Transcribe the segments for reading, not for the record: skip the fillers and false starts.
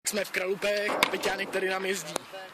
Jsme v Kralupech a Peťánek tady nám jezdí.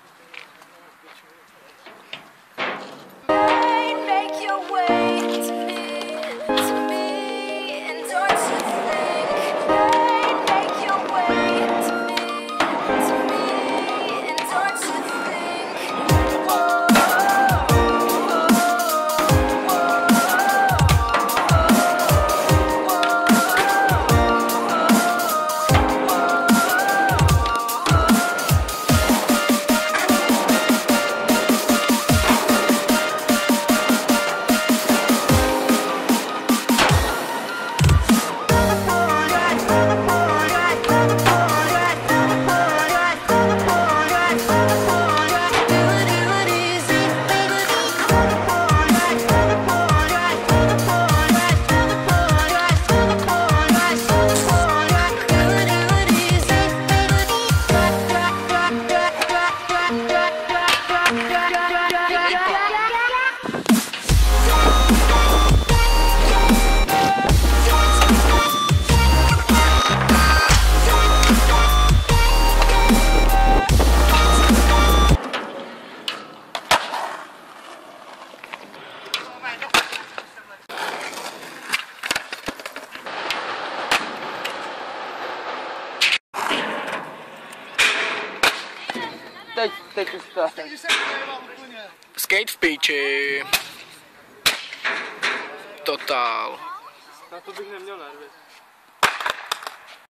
Teď už to. Skate v píči. Totál. Na to bych neměl nervy.